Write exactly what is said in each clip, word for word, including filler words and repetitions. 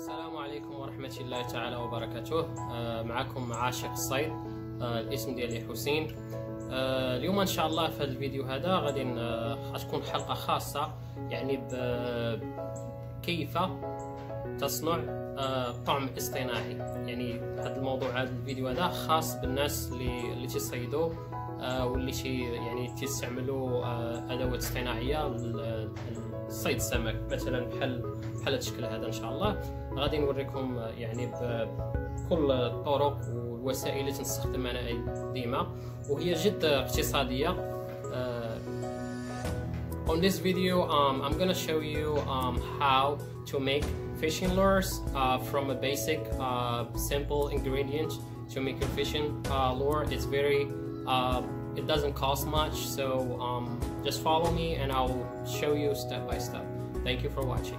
السلام عليكم ورحمة الله تعالى وبركاته. آه معكم عاشق الصيد. آه الاسم ديالي حسين. آه اليوم ان شاء الله في الفيديو هذا غادي آه تكون حلقة خاصة يعني بكيف تصنع آه طعم اصطناعي. يعني هذا الموضوع هذا الفيديو هذا خاص بالناس اللي اللي تيصيدوا آه واللي تي يعني تيستعملوا آه ادوات اصطناعية لصيد السمك، مثلا بحال بحال هذا الشكل هذا. ان شاء الله غادي نوريكم يعني بكل الطرق والوسائل اللي تنستخدم انا ديما، وهي جد اقتصاديه. Uh, on this video um, I'm gonna show you um, how to make fishing lures uh, from a basic uh, simple ingredient to make your fishing uh, lure. It's very uh, it doesn't cost much, so um, just follow me and I'll show you step by step. Thank you for watching.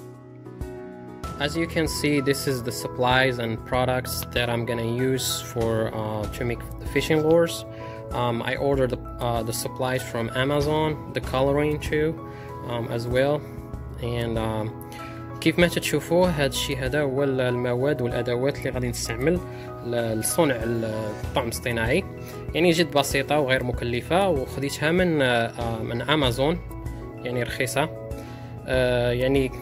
As you can see, this is the supplies and products that I'm gonna use for uh, to make the fishing lures. Um, I ordered the, uh, the supplies from Amazon, the coloring too um, as well. And um, كيف ما تشوفوا هذا الشيء هذا هو المواد والأدوات اللي غادي نستعمل لصنع الطعم الاصطناعي. يعني جد بسيطة وغير مكلفة، وخديتها من من أمازون، يعني رخيصة. يعني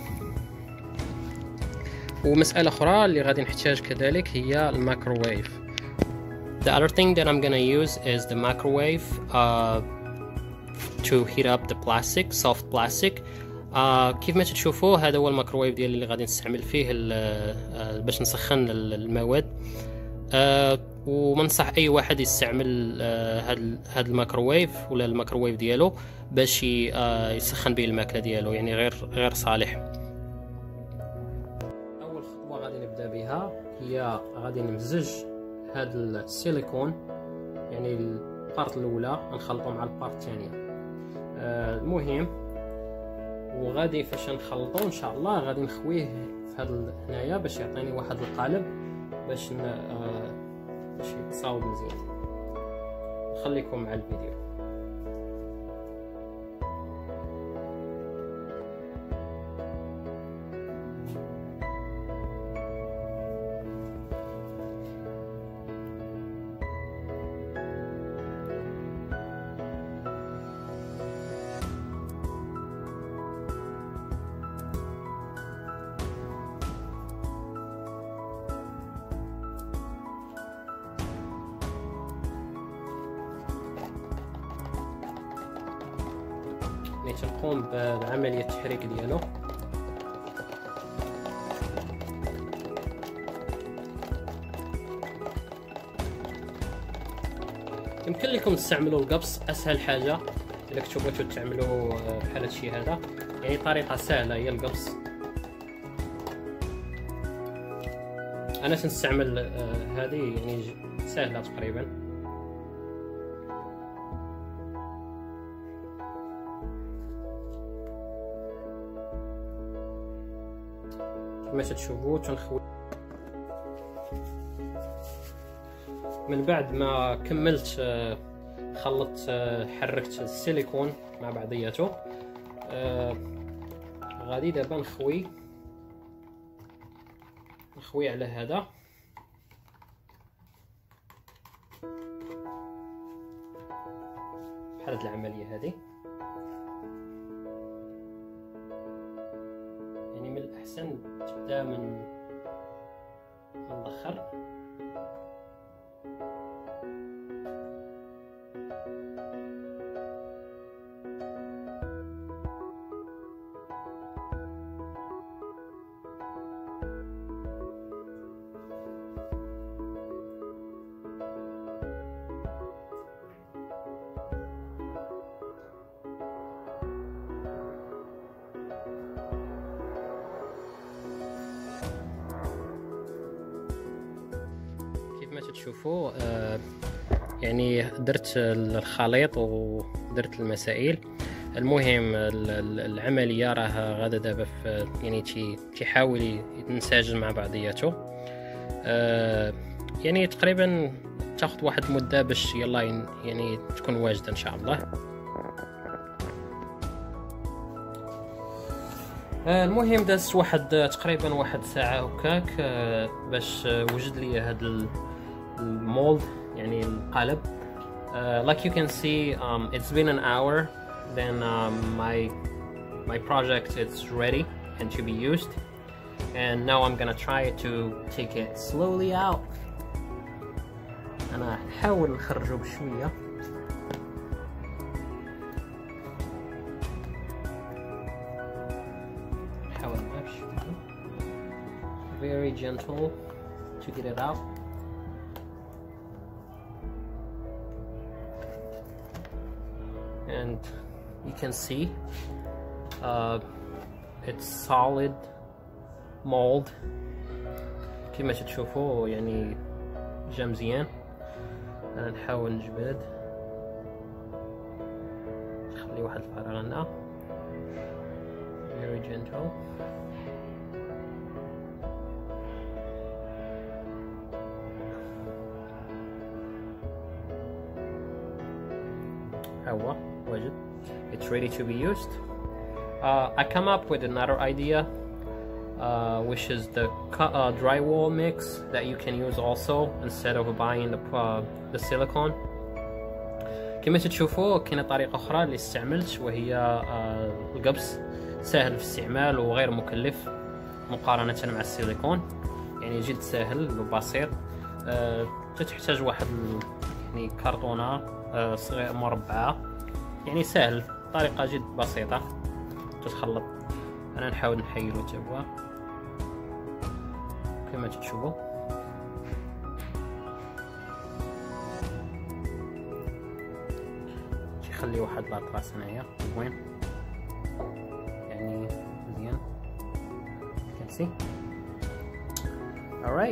ومسألة أخرى اللي غادي نحتاج كذلك هي الميكروويف. The other thing that I'm gonna use is the microwave uh, to heat up the plastic, soft plastic. uh, كيف ما تشوفوا هذا هو الميكروويف ديالي اللي غادي نستعمل فيه باش نسخن المواد. uh, ومنصح أي واحد يستعمل هذا uh, الميكروويف ولا الميكروويف ديالو باش uh, يسخن به الماكلة ديالو، يعني غير غير صالح. غادي نبدا بها هي غادي نمزج هذا السيليكون، يعني البارت الاولى نخلطو مع البارت الثانيه. آه المهم وغادي فاش نخلطو ان شاء الله غادي نخويه في هذا هنايا باش يعطيني واحد القالب باش ن... آه باش يتصاوب مزيان. نخليكم مع الفيديو. تنقوم بعملية التحريك ديالو. يمكن لكم تستعملوا القبص، اسهل حاجة الا كنتو بغيتو تعملوا بحال هادشي هذا، يعني طريقة سهلة هي القبص. انا تنستعمل هذه يعني سهلة تقريبا. كما تشوفوا تنخوي. من بعد ما كملت خلطت حركت السيليكون مع بعضياته، غادي دابا نخوي نخوي على هذا. بحال هاد العمليه هذه، يعني من الأحسن تبدا من الآخر. تشوفوا آه يعني درت الخليط ودرت المسائل. المهم العمليه راه غادا دابا في يعني تيحاول ينسجم مع بعضياته. آه يعني تقريبا تاخذ واحد المده باش يلا يعني تكون واجده ان شاء الله. المهم دازت واحد تقريبا واحد ساعة هكاك باش وجد لي هاد المولد يعني القالب. Uh, like you can see, um, it's been an hour. Then um, my my project is ready and to be used. And now I'm gonna try to take it slowly out. أنا هحاول نخرجه بشوية. نحاول نمشي. Very gentle to get it out. And you can see uh, it's solid mold كما تشوفوا يعني جا مزيان. نحاول نجبد نخلي واحد الفراغ هنا. very gentle. هو واجد. It's ready to be used. Uh, I come up with another idea, uh, which is the uh, drywall mix that you can use also instead of buying the uh, the silicone. كما تشوفوا كاينه طريقه اخرى اللي استعملت وهي uh, القبس. سهل في الاستعمال وغير مكلف مقارنه مع السيليكون، يعني جد سهل وبسيط. uh, تحتاج واحد يعني كرتونه uh, صغيره مربعه، يعني سهل، طريقه جد بسيطه تتخلط. انا نحاول نحيلو توا كما تشوفوا. خلي واحد لاطراس هنايا وين يعني مزيان. you can see. Alright,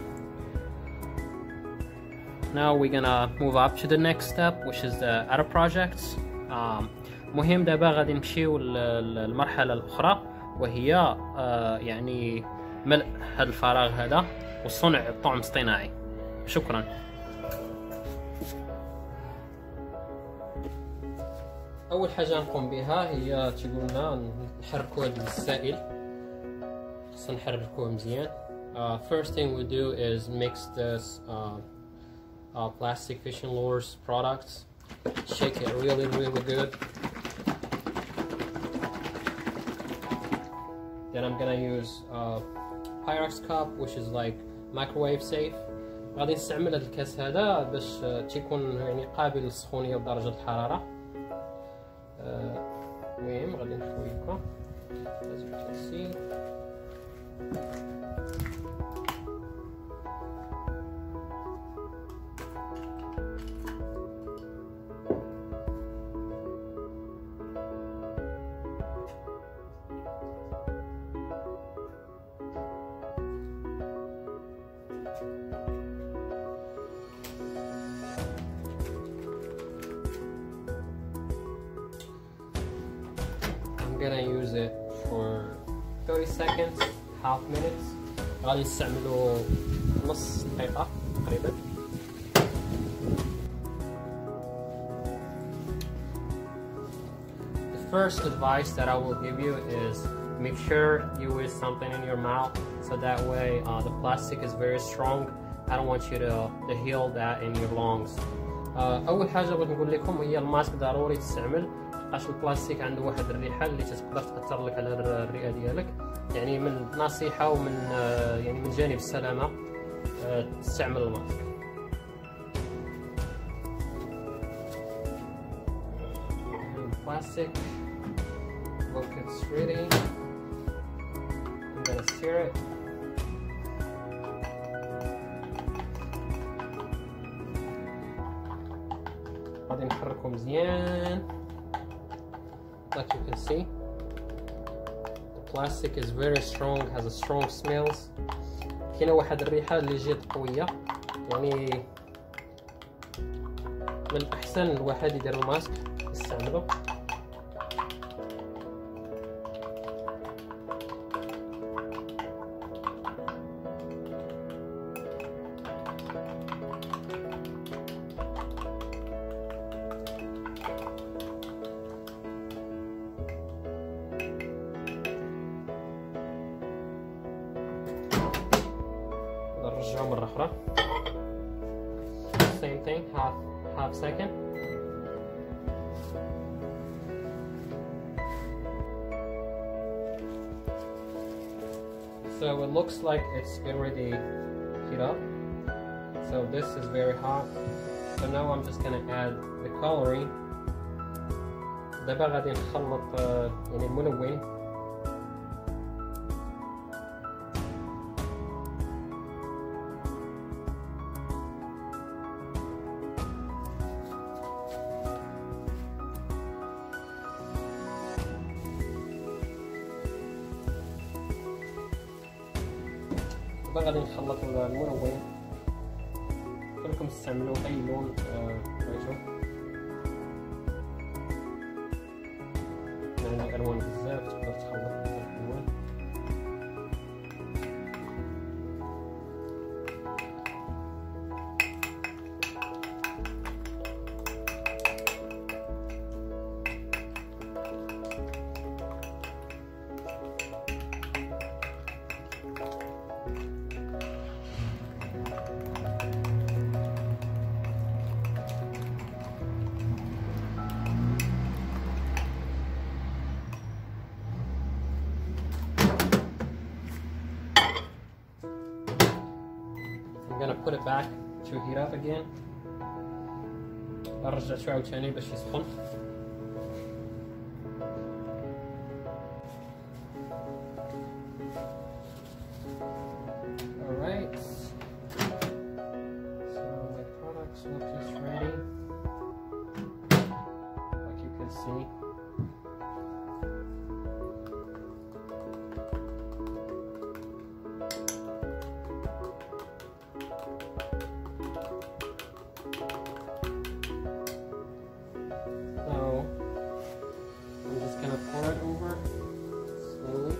now we're gonna move up to the next step, which is the other projects. um, مهم دابا غادي نمشيو للمرحلة الأخرى، وهي uh, يعني ملء هذا الفراغ هذا وصنع الطعم اصطناعي. شكرا. أول حاجة نقوم بها هي تقولنا نحركو هذا السائل. خصنا نحركوه مزيان. Uh, first thing we do is mix this uh, uh, plastic fishing lures products. Shake it really, really good. Then I'm gonna use uh, Pyrex cup, which is like microwave safe. غادي نستعمل هذا الكاس هذا باش تيكون يعني قابل للسخونية بدرجة الحرارة. المهم غادي نحويكم as you can see. I'm gonna use it for thirty seconds, half minutes. غادي نستعملو نص دقيقة تقريبا. The first advice that I will give you is make sure you use something in your mouth, so that way uh, the plastic is very strong. I don't want you to, to heal that in your lungs. uh, أول حاجة بغيت نقول لكم هي الماسك ضروري تستعمل. مابقاش البلاستيك عنده واحد الريحه اللي تقدر تاثر لك على الرئه ديالك، يعني من نصيحه ومن يعني من جانب السلامه تستعمل الماسك. Plastic, look, it's ready. I'm gonna stir it. غادي نحركو مزيان. Like you can see, the plastic is very strong, has a strong smells. كاينه واحد الريحه اللي جات قويه، يعني من الاحسن الواحد يدير الماسك يستعمله. نرجعو مرة أخرى. Same thing, half half second. So it looks like it's already heat up. So this is very hot. So now I'm just gonna add the coloring. دابا غادي نخلط يعني الملون. دابا غادي نخلط الملون. كلكم تستعملوا اي لون بغيتو، يعني الوان بزاف تقدر تخلط بزاف الالوان. I'm gonna put it back to heat up again. رجعتو عاوتاني باش يسخن. Alright. So my products look just ready. Like you can see. Pour it over slowly.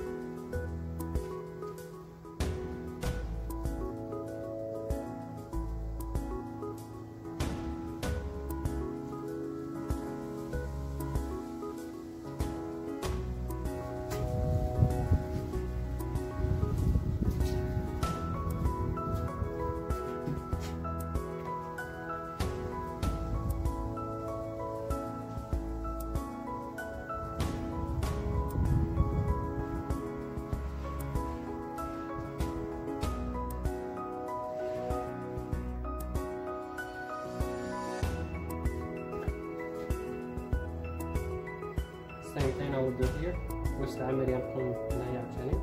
Same thing I will do here. واستعمل يمكن هنايا عشاني.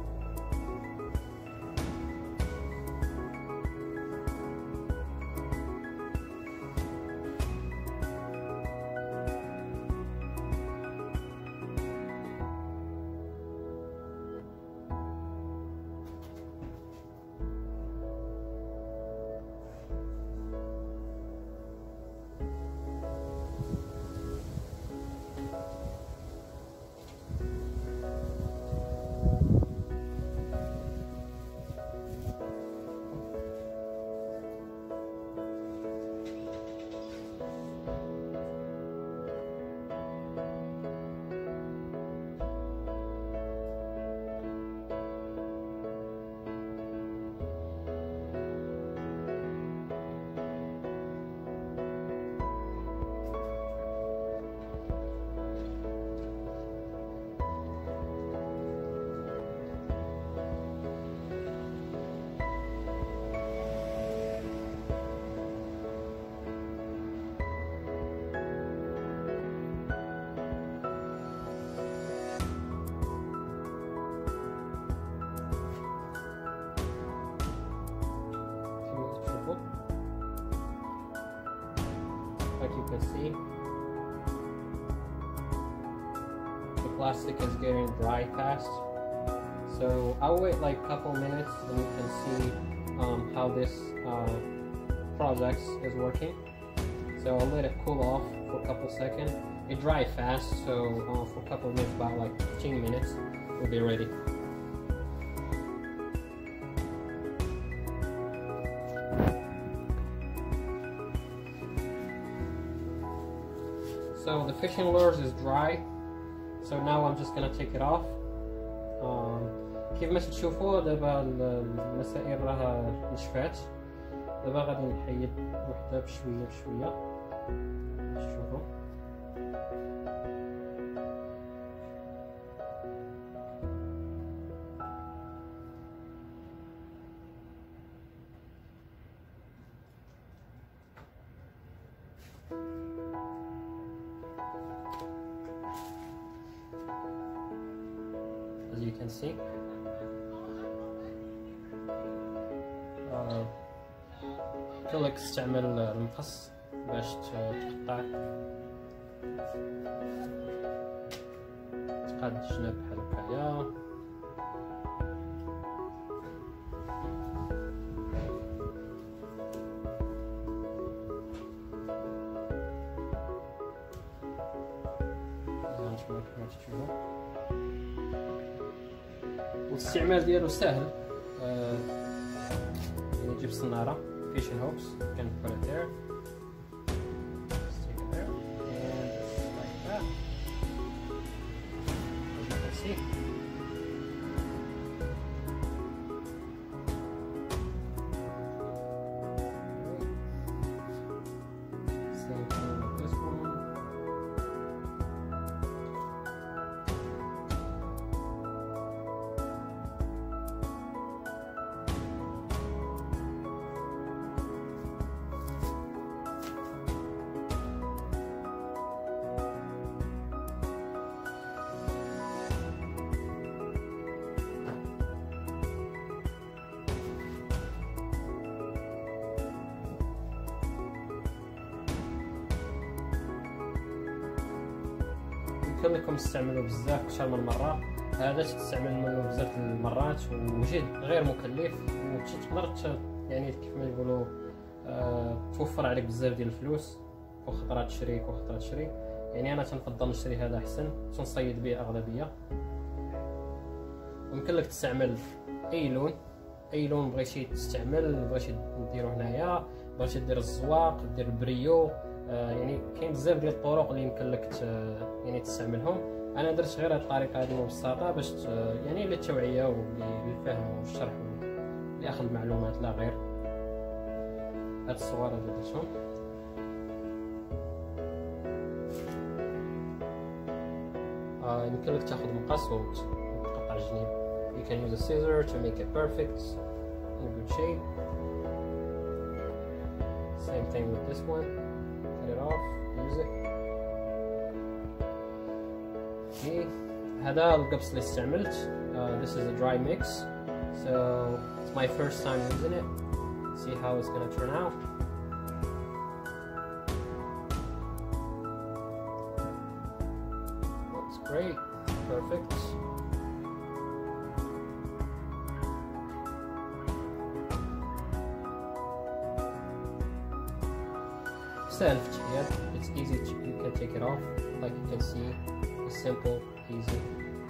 Like you can see, the plastic is getting dry fast. So I'll wait like a couple minutes and you can see um, how this uh, project is working. So I'll let it cool off for a couple seconds. It dries fast, so uh, for a couple minutes, about like fifteen minutes, we'll be ready. So the fishing lures is dry, so now I'm just gonna take it off. Um, كيف ما تشوفوا دابا المسائل راه نشفات. دابا غادي نحيد وحده بشويه بشويه باش تشوفوا. As you can see, كلك تستعمل المقص باش تقطع تقاد الجناب بحال هكايا. والاستعمال ديالو سهل. آه يعني تجيب الصناره fishing hooks, you can put it there, stick it there, and just like that, as you can see. Same thing with this one. يمكن لكم تستعملوه بزاف اكثر من مره. هذا تستعملوه بزاف المرات وجد غير مكلف، وتقدر يعني كيف ما يقولوا أه توفر عليك بزاف ديال الفلوس. وخطره تشري وخطره تشري يعني انا تنفضل نشري هذا احسن، تنصيد به اغلبيه. يمكن لك تستعمل اي لون، اي لون بغيتي تستعمل. بغيتي ديرو هنايا، بغيتي دير الزواق، دير البريو، آه يعني كاين بزاف ديال الطرق اللي يمكن لك يعني تستعملهم. انا درت غير هذه الطريقه هذه مبسطه باش يعني للتوعيه وللفهم والشرح لاخذ المعلومات لا غير. هاد الصور اللي درتهم آه يمكن لك تاخذ مقص وتقطع الجنين. You can use a scissor to make it perfect in good shape. Same thing with this one. Cut it off, use it. Okay. هذا القبص اللي استعملت. Uh, this is a dry mix, so it's my first time using it. See how it's gonna turn out. Looks great, perfect. سهل في التحيات. It's easy to, you can take it off like you can see. It's simple, easy.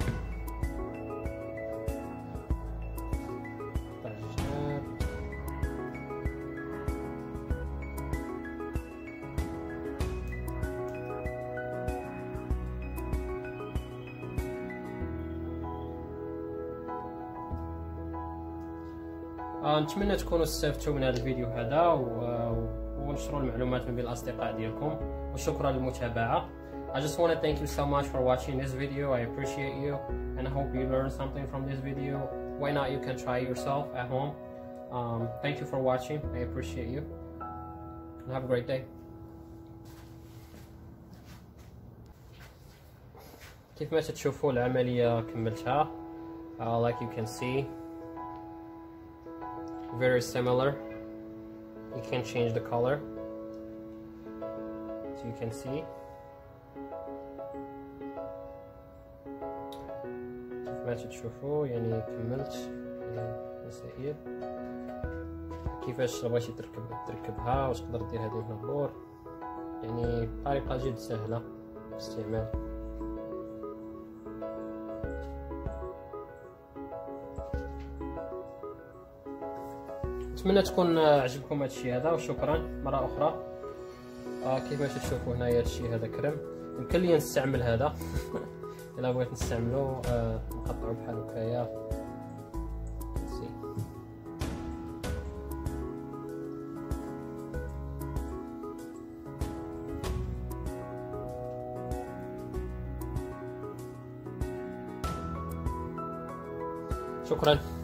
آه نتمنى تكونوا استفدتوا من هذا الفيديو هذا و... ونشروا المعلومات من بين الأصدقاء ديالكم، وشكرا للمتابعة. I just want to thank you so much for watching this video. I appreciate you and I hope you learned something from this video. Why not you can try it yourself at home. Um, thank you for watching. I appreciate you and have a great day. كيف ما تشوفوا العملية كملتها. uh, like you can see, very similar. You can change the color, so you can see. كيف ما تشوفوا يعني كملت المسائل. كيفاش بغيتي تركب تركبها وتقدر دير هذه هنا اللور. يعني طريقة جد سهلة في الاستعمال. نتمنى تكون عجبكم هادشي هذا، وشكرا مره اخرى. آه كيف ما تشوفوا هنايا هادشي هذا كريم. يمكن لي نستعمل هذا الا بغيت نستعملو. آه نقطعو بحال هكايا شكرا.